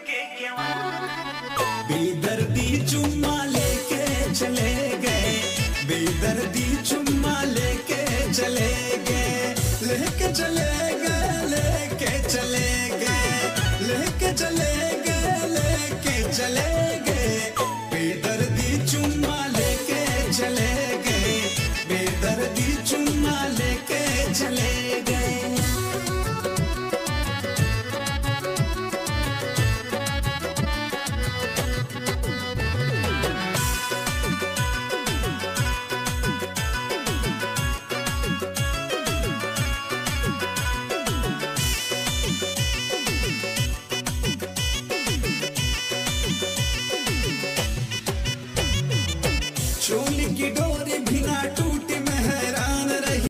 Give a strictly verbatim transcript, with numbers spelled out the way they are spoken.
बेदर्दी चुम्मा लेके चले गए, बेदर्दी चुम्मा लेके चले गए, लेके चले गए, लेके चले गए, लेके चले गए, लेके चले गए, बेदर्दी चुम्मा लेके चले गए, बेदर्दी चुम्मा लेके चले गए। चोली की डोरी भी ना टूटी,